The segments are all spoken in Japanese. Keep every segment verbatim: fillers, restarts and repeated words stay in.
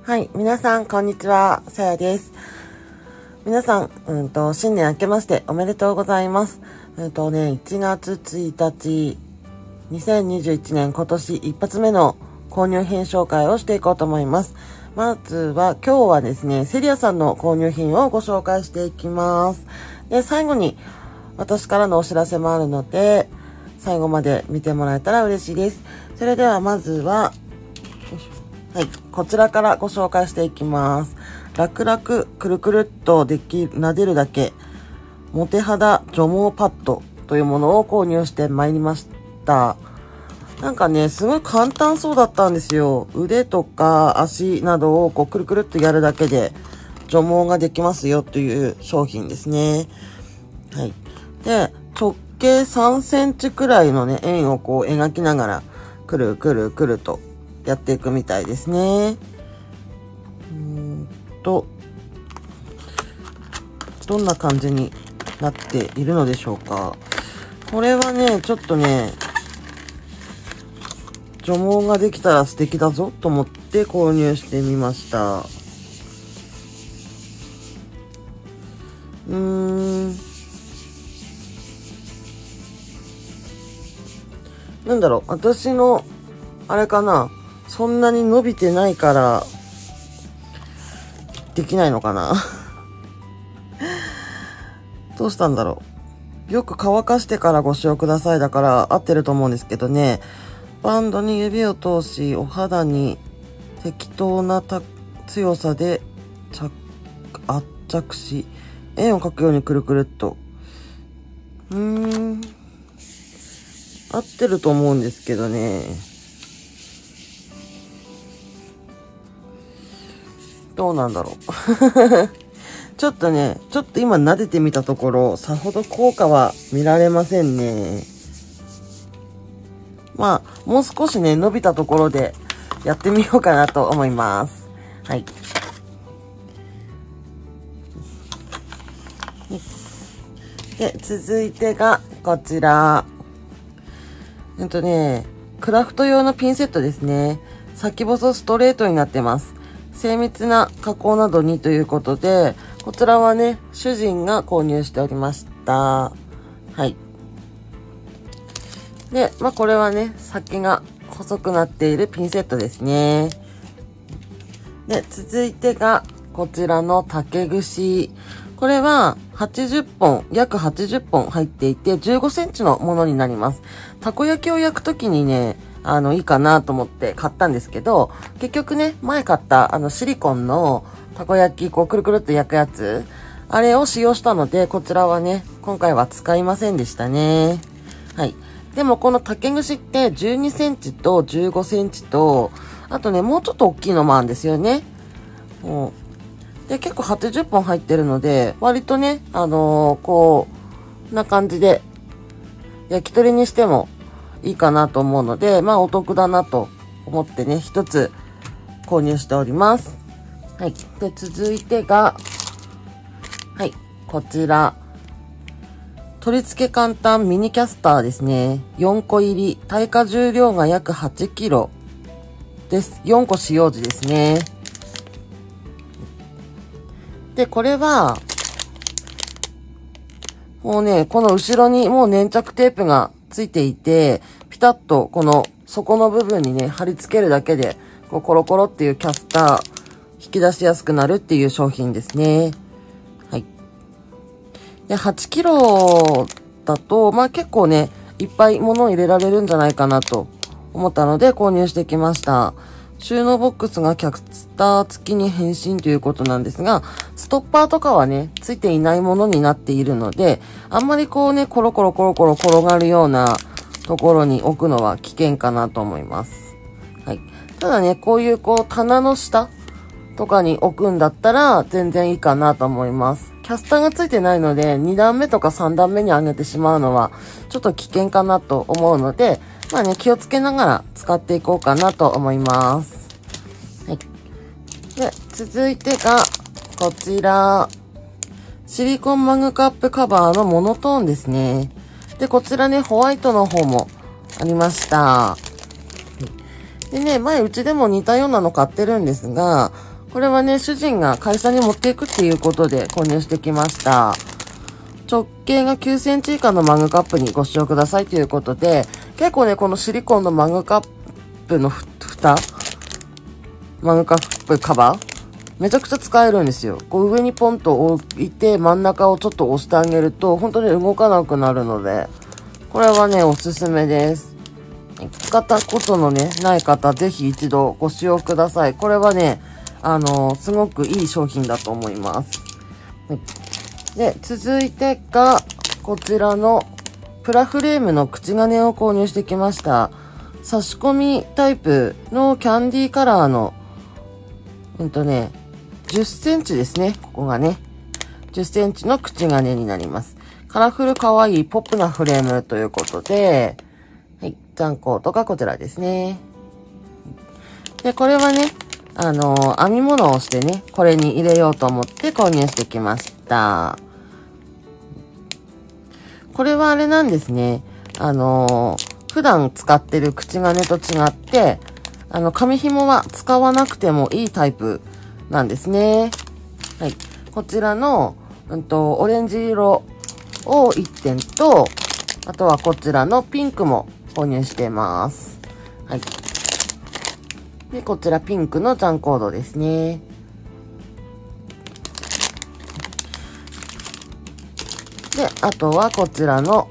はい、皆さん、こんにちは。さやです。皆さん、うんと、新年明けましておめでとうございます。うんとね、いちがつついたち、にせんにじゅういちねん今年一発目の購入品紹介をしていこうと思います。まずは、今日はですね、セリアさんの購入品をご紹介していきます。で、最後に、私からのお知らせもあるので、最後まで見てもらえたら嬉しいです。それでは、まずは、はい、こちらからご紹介していきます。楽々くるくるっとできる、撫でるだけ、モテ肌除毛パッドというものを購入してまいりました。なんかね、すごい簡単そうだったんですよ。腕とか足などをこうくるくるっとやるだけで除毛ができますよという商品ですね。はい。で、直径さんセンチくらいのね、円をこう描きながら、くるくるくるとやっていくみたいですね。うーんと、どんな感じになっているのでしょうか。これはね、ちょっとね、除毛ができたら素敵だぞと思って購入してみました。うーん。なんだろう、私の、あれかな、そんなに伸びてないから、できないのかなどうしたんだろう。よく乾かしてからご使用くださいだから合ってると思うんですけどね。バンドに指を通し、お肌に適当な強さで着圧着し、円を描くようにくるくるっと。うーん。合ってると思うんですけどね。どうなんだろう。ちょっとね、ちょっと今撫でてみたところ、さほど効果は見られませんね。まあ、もう少しね、伸びたところでやってみようかなと思います。はい。で、続いてがこちら。えっとね、クラフト用のピンセットですね。先細ストレートになってます。精密な加工などにということで、こちらはね、主人が購入しておりました。はい。で、まあこれはね、先が細くなっているピンセットですね。で、続いてが、こちらの竹串。これははちじゅっぽん、約はちじゅっぽん入っていて、じゅうごセンチのものになります。たこ焼きを焼くときにね、あの、いいかなと思って買ったんですけど、結局ね、前買った、あの、シリコンのたこ焼き、こう、くるくるっと焼くやつ、あれを使用したので、こちらはね、今回は使いませんでしたね。はい。でも、この竹串ってじゅうにセンチとじゅうごセンチと、あとね、もうちょっと大きいのもあるんですよね。うんで、結構はちじゅっぽん入ってるので、割とね、あのー、こう、な感じで、焼き鳥にしてもいいかなと思うので、まあお得だなと思ってね、一つ購入しております。はい。で、続いてが、はい、こちら。取り付け簡単ミニキャスターですね。よんこ入り、耐荷重量が約はちキロです。よんこ使用時ですね。で、これは、もうね、この後ろにもう粘着テープがついていて、ピタッとこの底の部分にね、貼り付けるだけで、こうコロコロっていうキャスター、引き出しやすくなるっていう商品ですね。はい。で、はちキロだと、まあ結構ね、いっぱい物を入れられるんじゃないかなと思ったので購入してきました。収納ボックスがキャスター付きに変身ということなんですが、ストッパーとかはね、ついていないものになっているので、あんまりこうね、コロコロコロコロ転がるようなところに置くのは危険かなと思います。はい。ただね、こういうこう棚の下とかに置くんだったら全然いいかなと思います。キャスターがついてないので、にだんめとかさんだんめに上げてしまうのはちょっと危険かなと思うので、まあね、気をつけながら使っていこうかなと思います。はい。で、続いてが、こちら。シリコンマグカップカバーのモノトーンですね。で、こちらね、ホワイトの方もありました。でね、前うちでも似たようなの買ってるんですが、 これはね、主人が会社に持っていくっていうことで購入してきました。直径がきゅうセンチ以下のマグカップにご使用くださいということで、結構ね、このシリコンのマグカップのふ、蓋マグカップカバーめちゃくちゃ使えるんですよ。こう上にポンと置いて真ん中をちょっと押してあげると本当に動かなくなるので、これはね、おすすめです。使ったことのね、ない方、ぜひ一度ご使用ください。これはね、あのー、すごくいい商品だと思います。で、続いてが、こちらのプラフレームの口金を購入してきました。差し込みタイプのキャンディーカラーの、うんとね、じゅっセンチですね。ここがね。じゅっセンチの口金になります。カラフル可愛いポップなフレームということで、はい、残コードがこちらですね。で、これはね、あのー、編み物をしてね、これに入れようと思って購入してきました。これはあれなんですね。あのー、普段使ってる口金と違って、あの、紙紐は使わなくてもいいタイプなんですね。はい。こちらの、うんと、オレンジ色をいってんと、あとはこちらのピンクも購入しています。はい。で、こちらピンクのジャンコードですね。で、あとはこちらの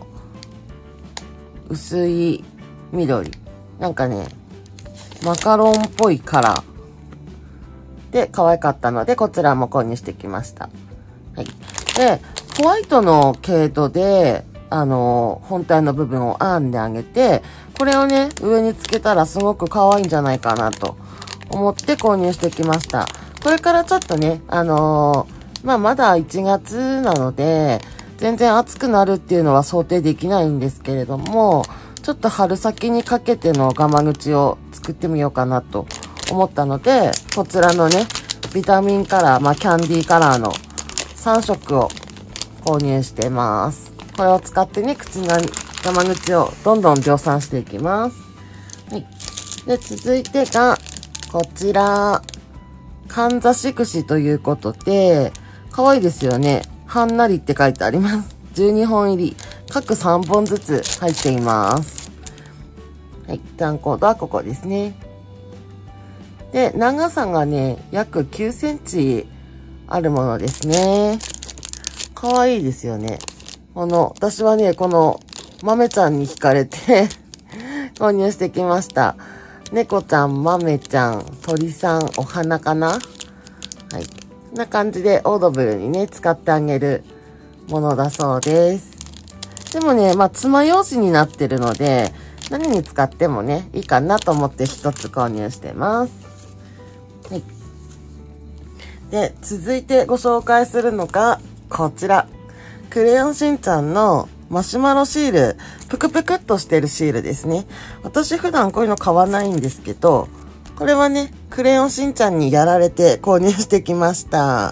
薄い緑。なんかね、マカロンっぽいカラー。で、可愛かったので、こちらも購入してきました。はい。で、ホワイトの毛糸で、あの、本体の部分を編んであげて、これをね、上につけたらすごく可愛いんじゃないかなと思って購入してきました。これからちょっとね、あのー、まあ、まだいちがつなので、全然暑くなるっていうのは想定できないんですけれども、ちょっと春先にかけてのガマ口を作ってみようかなと思ったので、こちらのね、ビタミンカラー、まあ、キャンディーカラーのさんしょくを購入してます。これを使ってね、口が、ガマ口をどんどん量産していきます。はい。で、続いてが、こちら、かんざし串ということで、可愛いですよね。はんなりって書いてあります。じゅうにほん入り、各さんぼんずつ入っています。はい。残コードはここですね。で、長さがね、約きゅうセンチあるものですね。可愛いですよね。この、私はね、この、豆ちゃんに惹かれて購入してきました。猫ちゃん、豆ちゃん、鳥さん、お花かな？はい。こんな感じでオードブルにね、使ってあげるものだそうです。でもね、まあ、爪楊枝になってるので、何に使ってもね、いいかなと思って一つ購入してます。はい。で、続いてご紹介するのが、こちら。クレヨンしんちゃんのマシュマロシール。ぷくぷくっとしてるシールですね。私普段こういうの買わないんですけど、これはね、クレヨンしんちゃんにやられて購入してきました。はい、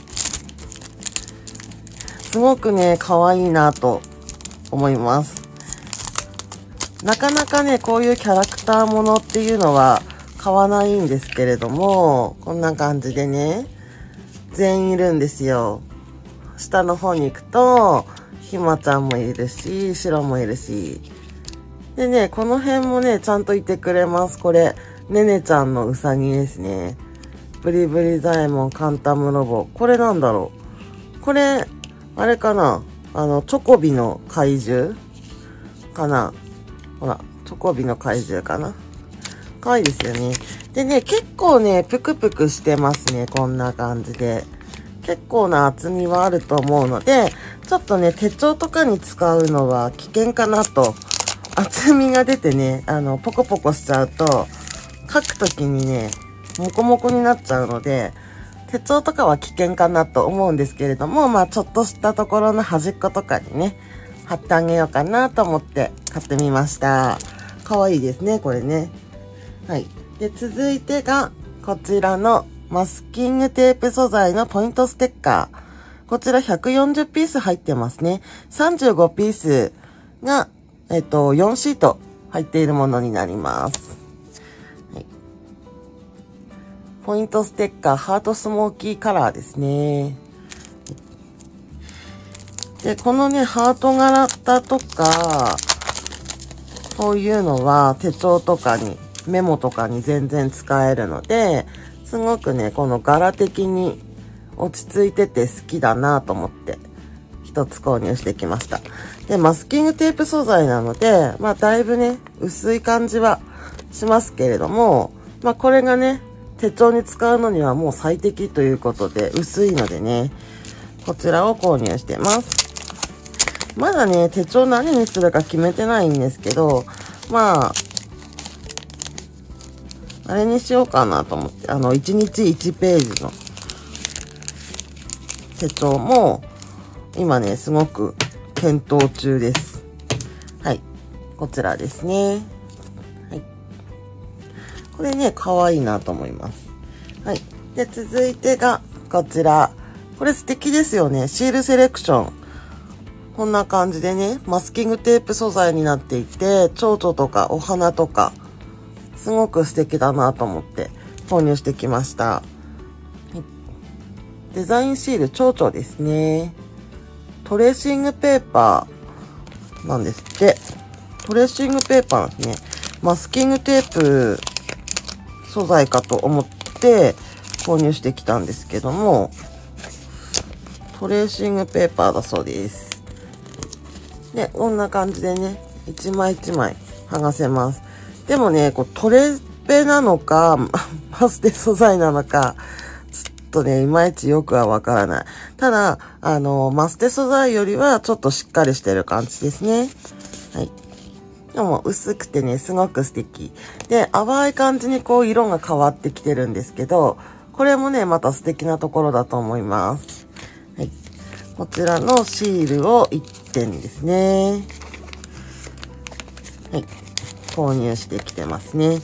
すごくね、可愛いなと思います。なかなかね、こういうキャラクターものっていうのは買わないんですけれども、こんな感じでね、全員いるんですよ。下の方に行くと、ひまちゃんもいるし、シロもいるし。でね、この辺もね、ちゃんといてくれます。これ、ねねちゃんのうさぎですね。ブリブリザエモン、カンタムロボ。これなんだろう。これ、あれかな。あの、チョコビの怪獣かな。ほら、チョコビの怪獣かな。かわいいですよね。でね、結構ね、ぷくぷくしてますね。こんな感じで。結構な厚みはあると思うので、ちょっとね、手帳とかに使うのは危険かなと。厚みが出てね、あの、ポコポコしちゃうと、書くときにね、モコモコになっちゃうので、手帳とかは危険かなと思うんですけれども、まあちょっとしたところの端っことかにね、貼ってあげようかなと思って買ってみました。かわいいですね、これね。はい。で、続いてが、こちらのマスキングテープ素材のポイントステッカー。こちらひゃくよんじゅうピース入ってますね。さんじゅうごピースが、えっと、よんシート入っているものになります。はい、 ポイントステッカー、ハートスモーキーカラーですね。で、このね、ハート型とか、こういうのは手帳とかに、メモとかに全然使えるので、すごくね、この柄的に落ち着いてて好きだなと思って、一つ購入してきました。で、マスキングテープ素材なので、まあ、だいぶね、薄い感じはしますけれども、まあ、これがね、手帳に使うのにはもう最適ということで、薄いのでね、こちらを購入してます。まだね、手帳何にするか決めてないんですけど、まあ、あれにしようかなと思って、あの、いちにちいちページの手帳も、今ね、すごく検討中です。はい。こちらですね。はい。これね、可愛いなと思います。はい。で、続いてが、こちら。これ素敵ですよね。シールセレクション。こんな感じでね、マスキングテープ素材になっていて、蝶々とかお花とか、すごく素敵だなと思って購入してきました。デザインシール蝶々ですね。トレーシングペーパーなんですって。トレーシングペーパーなんですね。マスキングテープ素材かと思って購入してきたんですけども、トレーシングペーパーだそうです。で、こんな感じでね、一枚一枚剥がせます。でもね、こうトレペなのか、マステ素材なのか、ちょっとね、いまいちよくはわからない。ただ、あの、マステ素材よりはちょっとしっかりしてる感じですね。はい。でも薄くてね、すごく素敵。で、淡い感じにこう色が変わってきてるんですけど、これもね、また素敵なところだと思います。はい。こちらのシールをいってんですね。はい。購入してきてますね。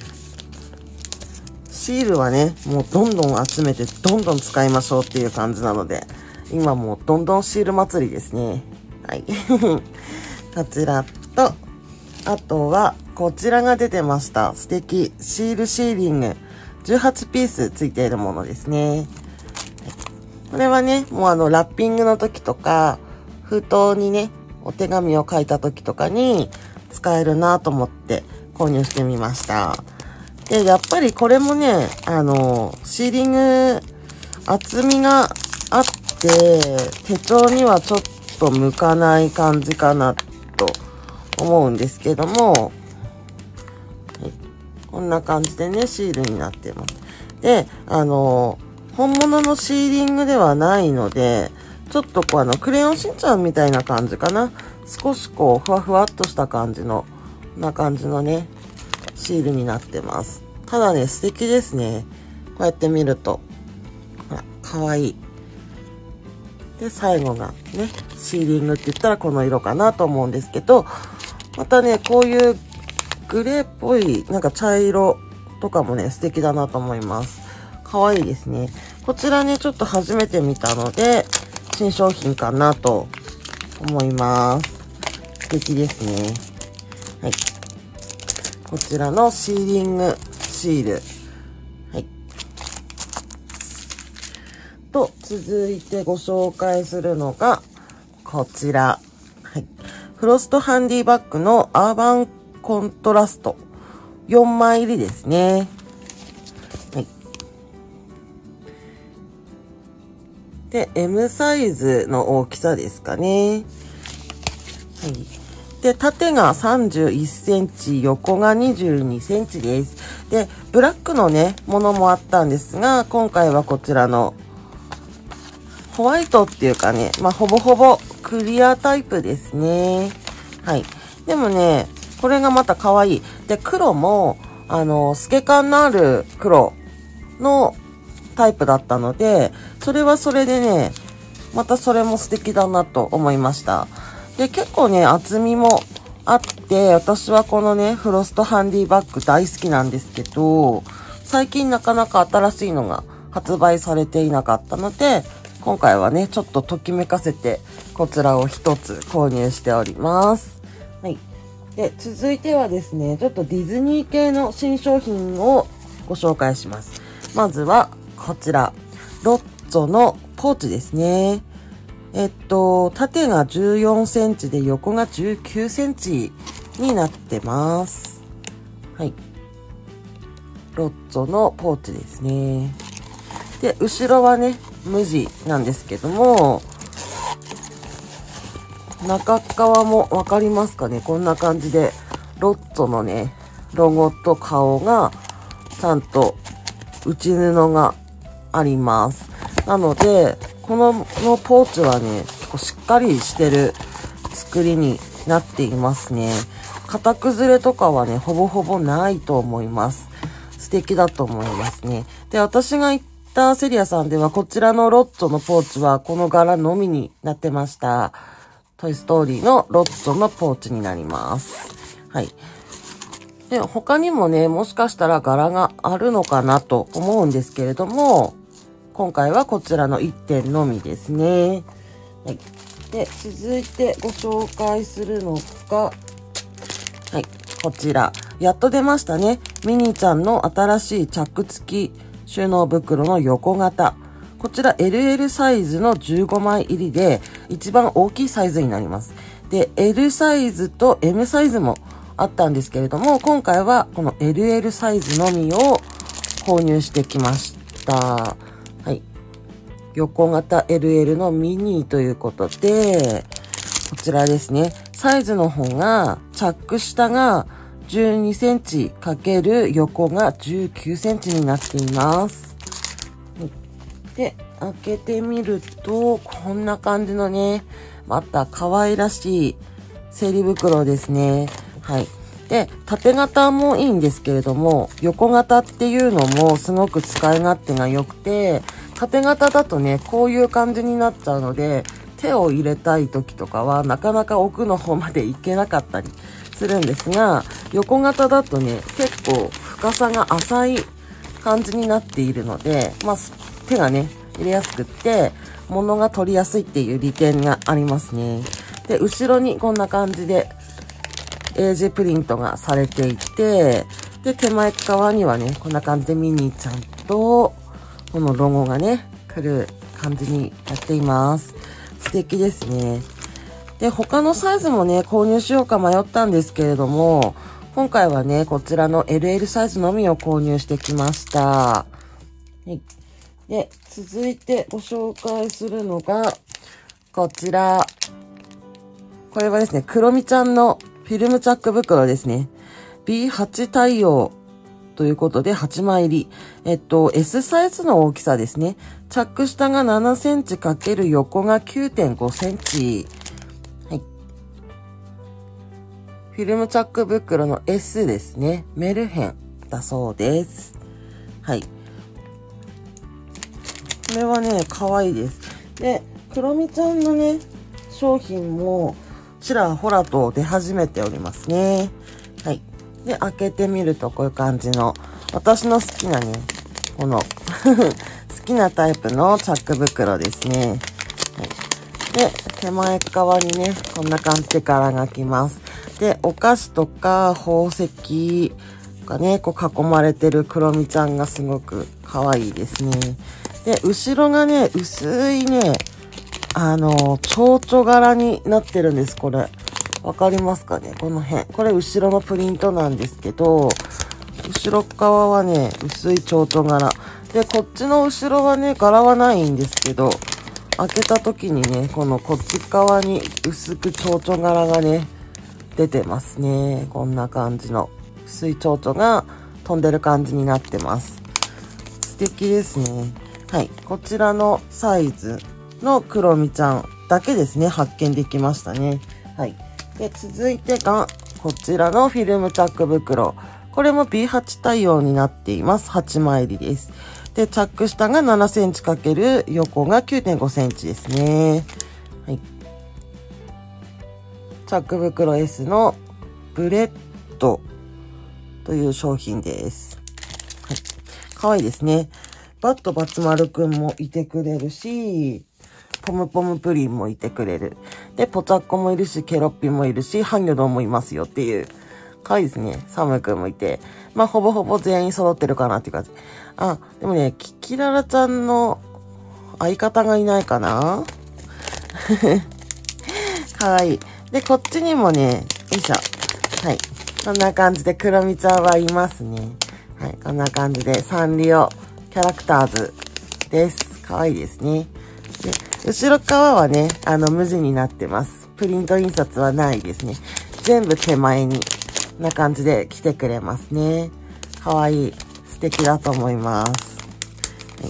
シールはね、もうどんどん集めてどんどん使いましょうっていう感じなので、今もうどんどんシール祭りですね。はい。こちらと、あとはこちらが出てました。素敵。シールシーリング。じゅうはちピースついているものですね。はい、これはね、もうあのラッピングの時とか、封筒にね、お手紙を書いた時とかに使えるなと思って購入してみました。で、やっぱりこれもね、あの、シーリング厚みがあって、手帳にはちょっと向かない感じかなと思うんですけども、はい、こんな感じでね、シールになってます。で、あの、本物のシーリングではないので、ちょっとこうあの、クレヨンしんちゃんみたいな感じかな。少しこう、ふわふわっとした感じの、こんな感じのね、シールになってます。ただね、素敵ですね。こうやって見ると。ほら、かわいい。で、最後がね、シーリングって言ったらこの色かなと思うんですけど、またね、こういうグレーっぽい、なんか茶色とかもね、素敵だなと思います。かわいいですね。こちらね、ちょっと初めて見たので、新商品かなと思います。素敵ですね。はい。こちらのシーリングシール。はい。と、続いてご紹介するのが、こちら。はい。フロストハンディバッグのアーバンコントラスト。よんまい入りですね。はい。で、エム サイズの大きさですかね。はい。で、縦がさんじゅういっセンチ、横がにじゅうにセンチです。で、ブラックのね、ものもあったんですが、今回はこちらのホワイトっていうかね、まあ、ほぼほぼクリアタイプですね。はい。でもね、これがまた可愛い。で、黒も、あの、透け感のある黒のタイプだったので、それはそれでね、またそれも素敵だなと思いました。で、結構ね、厚みもあって、私はこのね、フロストハンディバッグ大好きなんですけど、最近なかなか新しいのが発売されていなかったので、今回はね、ちょっとときめかせて、こちらを一つ購入しております。はい。で、続いてはですね、ちょっとディズニー系の新商品をご紹介します。 まずはこちら、ロッツォのポーチですね。えっと、縦がじゅうよんセンチで横がじゅうきゅうセンチになってます。はい。ロッツォのポーチですね。で、後ろはね、無地なんですけども、中側もわかりますかね？こんな感じで、ロッツォのね、ロゴと顔が、ちゃんと内布があります。なので、こののポーチはね、結構しっかりしてる作りになっていますね。型崩れとかはね、ほぼほぼないと思います。素敵だと思いますね。で、私が行ったセリアさんでは、こちらのロッツォのポーチはこの柄のみになってました。トイストーリーのロッツォのポーチになります。はい。で、他にもね、もしかしたら柄があるのかなと思うんですけれども、今回はこちらのいってんのみですね。はい。で、続いてご紹介するのが、はい、こちら。やっと出ましたね。ミニーちゃんの新しいチャック付き収納袋の横型。こちら エルエル サイズのじゅうごまい入りで、一番大きいサイズになります。で、L サイズと エム サイズもあったんですけれども、今回はこの エルエル サイズのみを購入してきました。はい。横型 エルエル のミニということで、こちらですね。サイズの方が、チャック下がじゅうにセンチ×横がじゅうきゅうセンチになっています。で、開けてみると、こんな感じのね、また可愛らしい整理袋ですね。はい。で、縦型もいいんですけれども、横型っていうのもすごく使い勝手が良くて、縦型だとね、こういう感じになっちゃうので、手を入れたい時とかはなかなか奥の方まで行けなかったりするんですが、横型だとね、結構深さが浅い感じになっているので、まあ、手がね、入れやすくって、物が取りやすいっていう利点がありますね。で、後ろにこんな感じで、英字プリントがされていて、で、手前側にはね、こんな感じでミニーちゃんと、このロゴがね、来る感じになっています。素敵ですね。で、他のサイズもね、購入しようか迷ったんですけれども、今回はね、こちらの エルエル サイズのみを購入してきました。はい。で、続いてご紹介するのが、こちら。これはですね、クロミちゃんのフィルムチャック袋ですね。ビーはち 対応ということではちまい入り。えっと、S サイズの大きさですね。チャック下がななセンチ×横が きゅうてんごセンチ。はい。フィルムチャック袋の S ですね。メルヘンだそうです。はい。これはね、可愛いです。で、クロミちゃんのね、商品もちらほらと出始めておりますね。はい。で、開けてみるとこういう感じの、私の好きなね、この、好きなタイプのチャック袋ですね。はい。で、手前側にね、こんな感じで柄が来ます。で、お菓子とか宝石がね、こう囲まれてるクロミちゃんがすごく可愛いですね。で、後ろがね、薄いね、あの、蝶々柄になってるんです、これ。わかりますかね、この辺。これ後ろのプリントなんですけど、後ろ側はね、薄い蝶々柄。で、こっちの後ろはね、柄はないんですけど、開けた時にね、このこっち側に薄く蝶々柄がね、出てますね。こんな感じの薄い蝶々が飛んでる感じになってます。素敵ですね。はい。こちらのサイズのクロミちゃんだけですね、発見できましたね。はい。で、続いてが、こちらのフィルムチャック袋。これも ビーはち 対応になっています。はちまい入りです。で、チャック下がななセンチ×横が きゅうてんごセンチですね。はい。チャック袋 S のブレッドという商品です。はい。かわいいですね。バットバツ丸くんもいてくれるし、ポムポムプリンもいてくれる。で、ポチャッコもいるし、ケロッピもいるし、ハンギョドンもいますよっていう。かわいいですね。サムくんもいて。 まあ、ほぼほぼ全員揃ってるかなっていう感じ。あ、でもね、キキララちゃんの相方がいないかなかわいい。で、こっちにもね、よいしょ。はい。こんな感じで、クロミちゃんはいますね。はい。こんな感じで、サンリオキャラクターズです。かわいいですね。で、後ろ側はね、あの、無地になってます。プリント印刷はないですね。全部手前に、こんな感じで来てくれますね。かわいい。素敵だと思います。はい、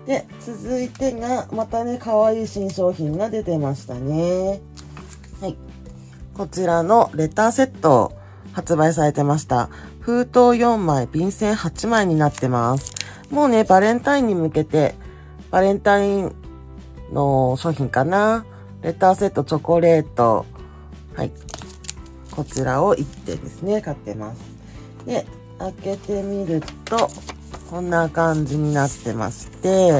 で、続いてが、またね、かわいい新商品が出てましたね。はい。こちらのレターセット発売されてました。封筒よんまい、便箋はちまいになってます。もうね、バレンタインに向けて、バレンタインの商品かな。レターセット、チョコレート。はい。こちらをいってんですね、買ってます。で、開けてみると、こんな感じになってまして、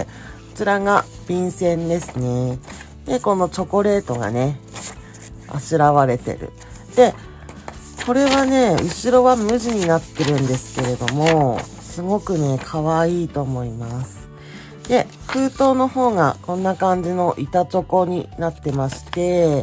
こちらが便箋ですね。で、このチョコレートがね、あしらわれてる。で、これはね、後ろは無地になってるんですけれども、すごくね、可愛いと思います。で、封筒の方がこんな感じの板チョコになってまして、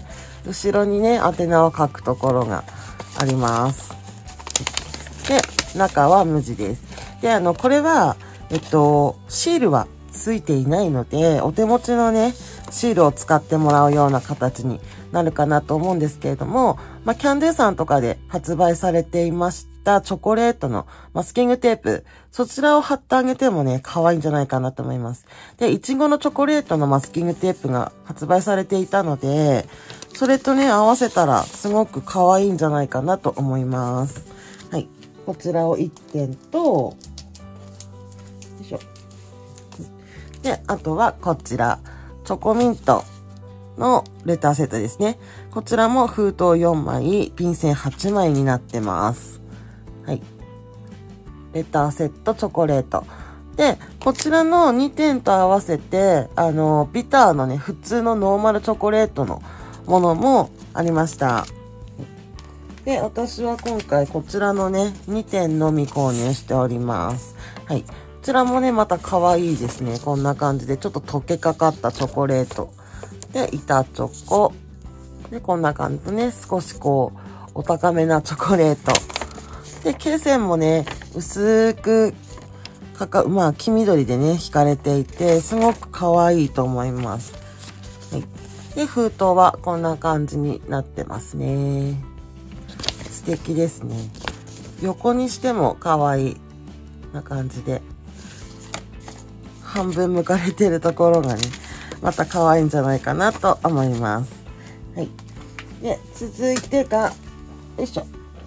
後ろにね、宛名を書くところがあります。で、中は無地です。で、あの、これは、えっと、シールはついていないので、お手持ちのね、シールを使ってもらうような形になるかなと思うんですけれども、まあ、キャンドゥさんとかで発売されていましたチョコレートのマスキングテープ、そちらを貼ってあげてもね、可愛いんじゃないかなと思います。で、いちごのチョコレートのマスキングテープが発売されていたので、それとね、合わせたらすごく可愛いんじゃないかなと思います。はい。こちらをいってんと、よいしょ。で、あとはこちら、チョコミントのレターセットですね。こちらも封筒よんまい、便箋はちまいになってます。はい。レターセット、チョコレート。で、こちらのにてんと合わせて、あの、ビターのね、普通のノーマルチョコレートのものもありました。で、私は今回こちらのね、にてんのみ購入しております。はい。こちらもね、また可愛いですね。こんな感じで、ちょっと溶けかかったチョコレート。で、板チョコ。で、こんな感じでね、少しこう、お高めなチョコレート。で、罫線もね、薄く、かか、まあ、黄緑でね、引かれていて、すごく可愛いと思います。はい。で、封筒はこんな感じになってますね。素敵ですね。横にしても可愛いな感じで。半分剥かれてるところがね、また可愛いんじゃないかなと思います。はい。で、続いてが、よいしょ。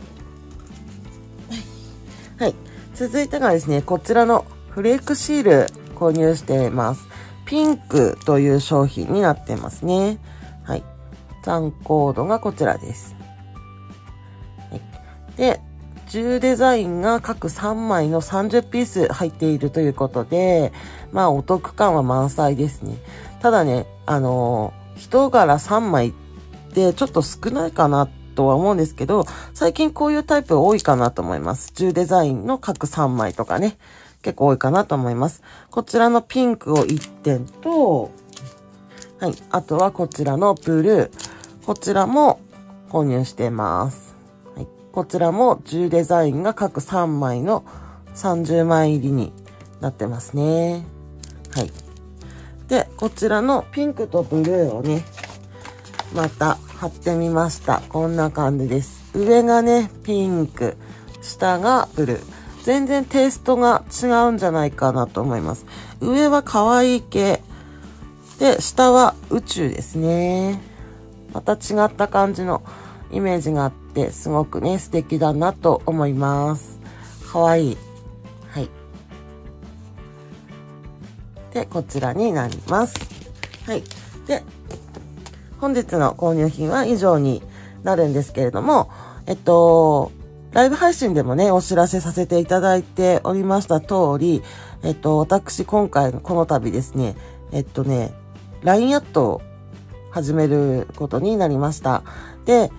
はい。続いてがですね、こちらのフレークシール購入しています。ピンクという商品になってますね。はい。残コードがこちらです。はい、で、じゅうデザインが各さんまいのさんじゅうピース入っているということで、まあお得感は満載ですね。ただね、あのー、人柄さんまいってちょっと少ないかなとは思うんですけど、最近こういうタイプ多いかなと思います。じゅうデザインの各さんまいとかね、結構多いかなと思います。こちらのピンクをいってんと、はい、あとはこちらのブルー、こちらも購入してます。こちらもじゅうデザインが各さんまいのさんじゅうまい入りになってますね。はい。で、こちらのピンクとブルーをね、また貼ってみました。こんな感じです。上がね、ピンク、下がブルー。全然テイストが違うんじゃないかなと思います。上は可愛い系。で、下は宇宙ですね。また違った感じのイメージがあって、すごくね、素敵だなと思います。かわいい。はい。で、こちらになります。はい。で、本日の購入品は以上になるんですけれども、えっと、ライブ配信でもね、お知らせさせていただいておりました通り、えっと、私今回のこの度ですね、えっとね、ライン アットを始めることになりました。で、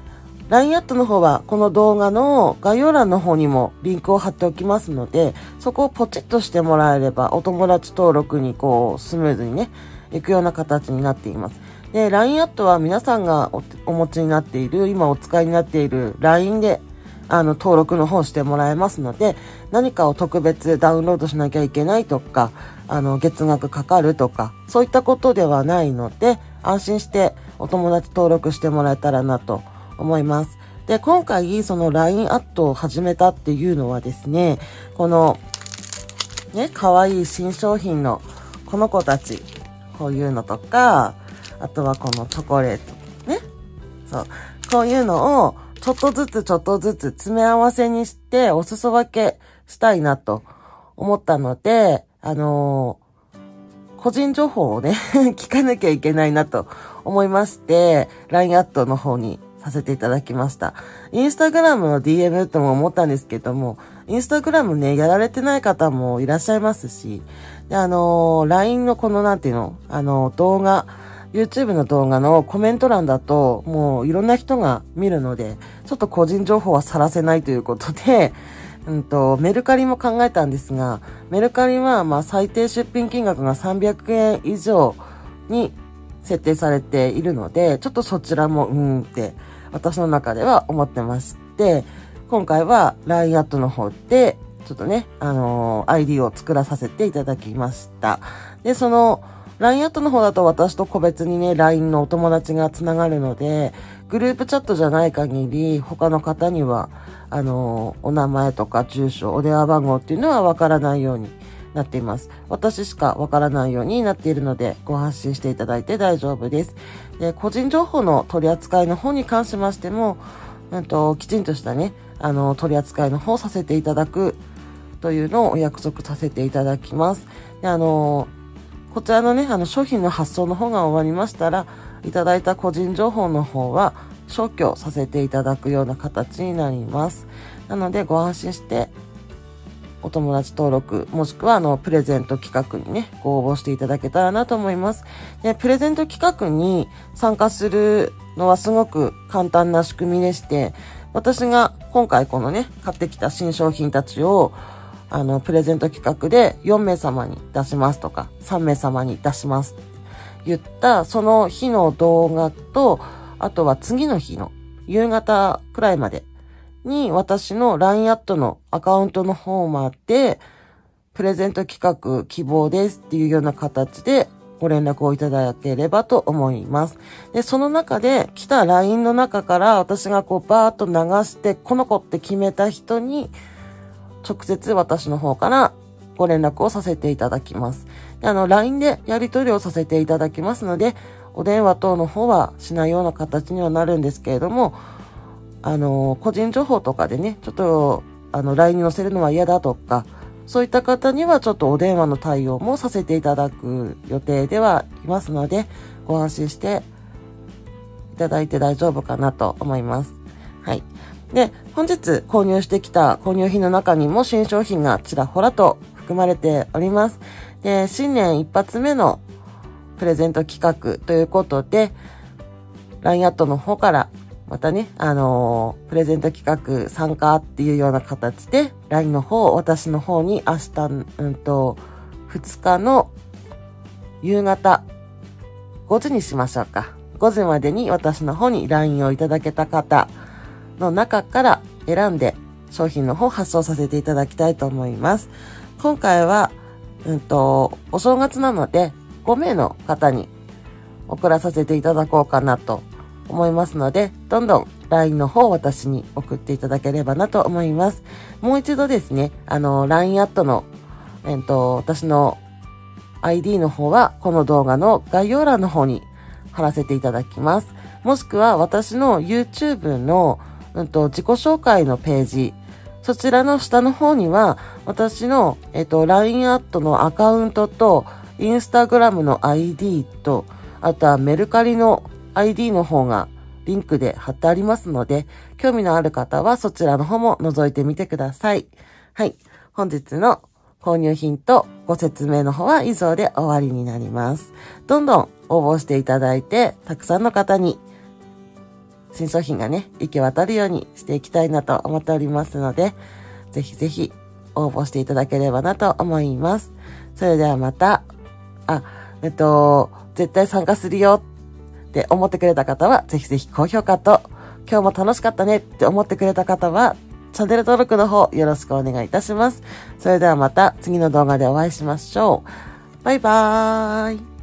ライン アットの方はこの動画の概要欄の方にもリンクを貼っておきますので、そこをポチッとしてもらえればお友達登録にこうスムーズにね、いくような形になっています。で、ライン アットは皆さんが お, お持ちになっている、今お使いになっている ライン であの登録の方してもらえますので、何かを特別ダウンロードしなきゃいけないとか、あの月額かかるとか、そういったことではないので、安心してお友達登録してもらえたらなと思います。で、今回その ライン アットを始めたっていうのはですね、このね、可愛い新商品のこの子たち、こういうのとか、あとはこのチョコレートね、そう、こういうのをちょっとずつちょっとずつ詰め合わせにしてお裾分けしたいなと思ったので、あのー、個人情報をね聞かなきゃいけないなと思いまして、ライン アットの方にさせていただきました。インスタグラムの ディーエム とも思ったんですけども、インスタグラムね、やられてない方もいらっしゃいますし、で、あのー、ライン のこのなんていうの、あのー、動画、YouTube の動画のコメント欄だと、もういろんな人が見るので、ちょっと個人情報は晒せないということで、うんと、メルカリも考えたんですが、メルカリは、まあ、最低出品金額がさんびゃくえん以上に設定されているので、ちょっとそちらも、うーんって、私の中では思ってまして、今回は ライン アットの方で、ちょっとね、あのー、アイディー を作らさせていただきました。で、その、ライン アットの方だと私と個別にね、ライン のお友達がつながるので、グループチャットじゃない限り、他の方には、あの、お名前とか住所、お電話番号っていうのはわからないようになっています。私しかわからないようになっているので、ご発信していただいて大丈夫です。で、個人情報の取り扱いの方に関しましても、うんと、きちんとしたね、あの、取り扱いの方をさせていただくというのをお約束させていただきます。で、あの、こちらのね、あの商品の発送の方が終わりましたら、いただいた個人情報の方は消去させていただくような形になります。なのでご安心してお友達登録、もしくはあのプレゼント企画にね、ご応募していただけたらなと思います。で、プレゼント企画に参加するのはすごく簡単な仕組みでして、私が今回このね、買ってきた新商品たちをあの、プレゼント企画でよんめいさまに出しますとか、さんめいさまに出しますって言った、その日の動画と、あとは次の日の夕方くらいまでに私の ライン アットのアカウントの方まで、プレゼント企画希望ですっていうような形でご連絡をいただければと思います。で、その中で来た ライン の中から私がこうバーっと流して、この子って決めた人に、直接私の方からご連絡をさせていただきます。で、あの、ライン でやり取りをさせていただきますので、お電話等の方はしないような形にはなるんですけれども、あの、個人情報とかでね、ちょっと、あの、ライン に載せるのは嫌だとか、そういった方にはちょっとお電話の対応もさせていただく予定ではいますので、ご安心していただいて大丈夫かなと思います。はい。で、本日購入してきた購入品の中にも新商品がちらほらと含まれております。で、新年一発目のプレゼント企画ということで、ライン アットの方からまたね、あのー、プレゼント企画参加っていうような形で、ライン の方、私の方に明日、うんと、ふつかの夕方ごじにしましょうか。ごじまでに私の方に ライン をいただけた方、の中から選んで商品の方発送させていただきたいと思います。今回は、うんと、お正月なのでごめいの方に送らさせていただこうかなと思いますので、どんどん ライン の方を私に送っていただければなと思います。もう一度ですね、あの、ライン アットの、えっと、私の アイディー の方はこの動画の概要欄の方に貼らせていただきます。もしくは私の YouTube のうんと、自己紹介のページ。そちらの下の方には、私の、えっと、ライン アットのアカウントと、インスタグラムの アイディー と、あとはメルカリの アイディー の方がリンクで貼ってありますので、興味のある方はそちらの方も覗いてみてください。はい。本日の購入品とご説明の方は以上で終わりになります。どんどん応募していただいて、たくさんの方に新商品がね、行き渡るようにしていきたいなと思っておりますので、ぜひぜひ応募していただければなと思います。それではまた、あ、えっと、絶対参加するよって思ってくれた方は、ぜひぜひ高評価と、今日も楽しかったねって思ってくれた方は、チャンネル登録の方よろしくお願いいたします。それではまた次の動画でお会いしましょう。バイバーイ。